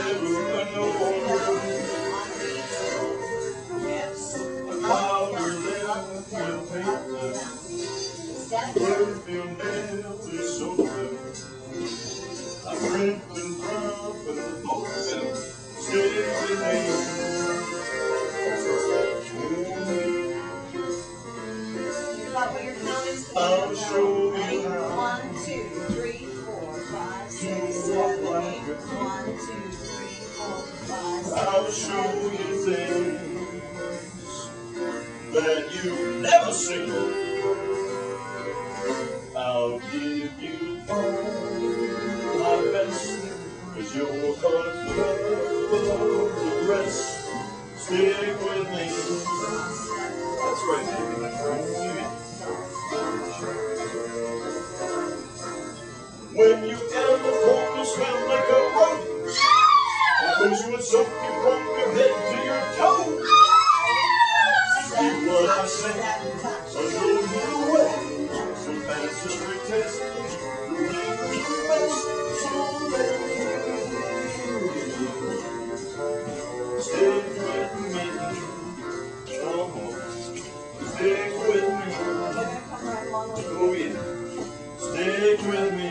never know how to live with pain. Perfume never so good. I'm drifting from the moment, stay with me. I'll show you how. 1, 2, 3, 4, 5, 6, 7, 8. 1, 2, 3, 4, 5, 6. I'll show you things that you've never seen. I'll give you all my best, 'cause you're caught love the rest. Stick with me. That's right, baby. That's right. When you ever want to smell like a rope, because you would soak you from your head to your toe. See what I say, I'll show you the way. Some fancy street test, the things you best. So stick with me. Come on, stick with me. Oh yeah, stick with me.